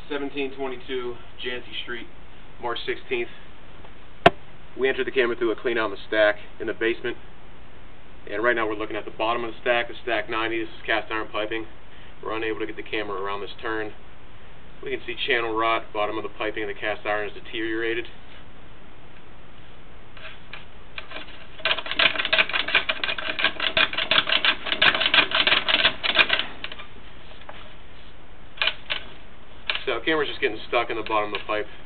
1722 Jancy Street, March 16th. We entered the camera through a clean out in the stack in the basement, and right now we're looking at the bottom of the stack 90. This is cast iron piping. We're unable to get the camera around this turn. We can see channel rot, bottom of the piping of the cast iron is deteriorated. So the camera's just getting stuck in the bottom of the pipe.